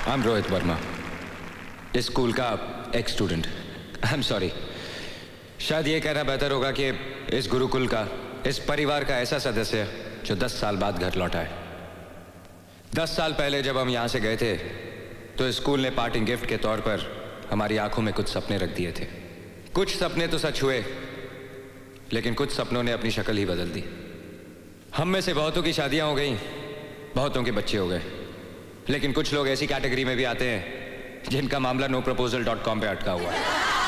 I am Rohit Verma, इस school का ex student. I am sorry, शायद ये कहना बेहतर होगा कि इस गुरुकुल का, इस परिवार का ऐसा सदस्य जो 10 साल बाद घर लौटा है। 10 साल पहले जब हम यहाँ से गए थे तो स्कूल ने पार्टिंग गिफ्ट के तौर पर हमारी आंखों में कुछ सपने रख दिए थे। कुछ सपने तो सच हुए, लेकिन कुछ सपनों ने अपनी शक्ल ही बदल दी। हम में से बहुतों की शादियां हो गई, बहुतों के बच्चे हो गए, लेकिन कुछ लोग ऐसी कैटेगरी में भी आते हैं जिनका मामला noproposal.com पे अटका हुआ है।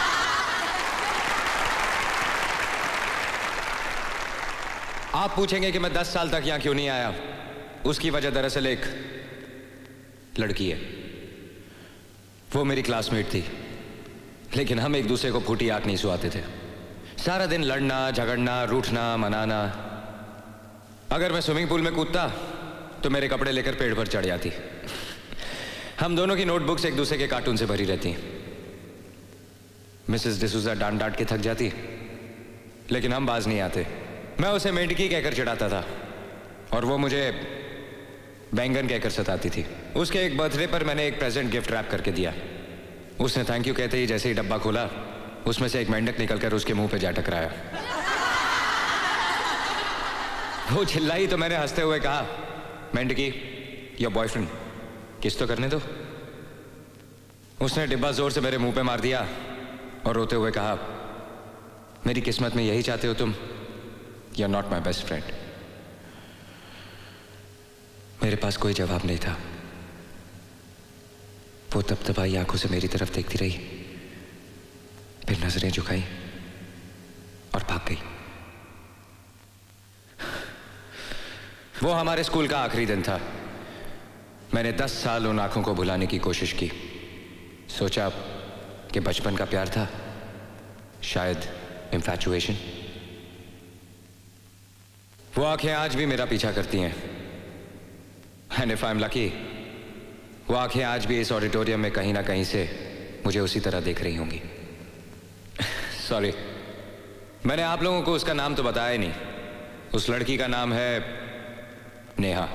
आप पूछेंगे कि मैं 10 साल तक यहां क्यों नहीं आया। उसकी वजह दरअसल एक लड़की है। वो मेरी क्लासमेट थी, लेकिन हम एक दूसरे को फूटी आंख नहीं सुहाते थे। सारा दिन लड़ना, झगड़ना, रूठना, मनाना। अगर मैं स्विमिंग पूल में कूदता तो मेरे कपड़े लेकर पेड़ पर चढ़ जाती। हम दोनों की नोटबुक्स एक दूसरे के कार्टून से भरी रहती। मिसेस डिसूजा डांट डांट के थक जाती, लेकिन हम बाज नहीं आते। मैं उसे मेंढकी कहकर चिढ़ाता था और वो मुझे बैंगन कहकर सताती थी। उसके एक बर्थडे पर मैंने एक प्रेजेंट गिफ्ट रैप करके दिया। उसने थैंक यू कहते ही जैसे ही डब्बा खोला, उसमें से एक मेंढक निकलकर उसके मुंह पे जा टकराया। वो चिल्लाई तो मैंने हंसते हुए कहा, मेंढकी, योर बॉयफ्रेंड, किस तो करने दो। उसने डिब्बा जोर से मेरे मुंह पे मार दिया और रोते हुए कहा, मेरी किस्मत में यही चाहते हो तुम? You are not my best friend. मेरे पास कोई जवाब नहीं था। वो तपतपाई आंखों से मेरी तरफ देखती रही, फिर नजरें झुकाई और भाग गई। वो हमारे स्कूल का आखिरी दिन था। मैंने 10 साल उन आंखों को भुलाने की कोशिश की। सोचा कि बचपन का प्यार था, शायद इंफैचुएशन। वो आंखें आज भी मेरा पीछा करती हैं। And if I am lucky, वो आंखें आज भी इस ऑडिटोरियम में कहीं ना कहीं से मुझे उसी तरह देख रही होंगी। सॉरी, मैंने आप लोगों को उसका नाम तो बताया ही नहीं। उस लड़की का नाम है नेहा।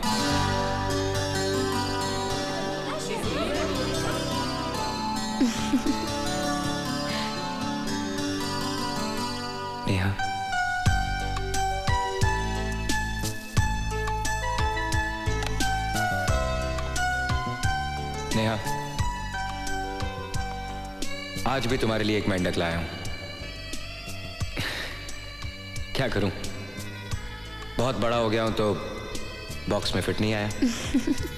नेहा, नेहा, आज भी तुम्हारे लिए एक मेंढक लाया हूं। क्या करूं, बहुत बड़ा हो गया हूं तो बॉक्स में फिट नहीं आया।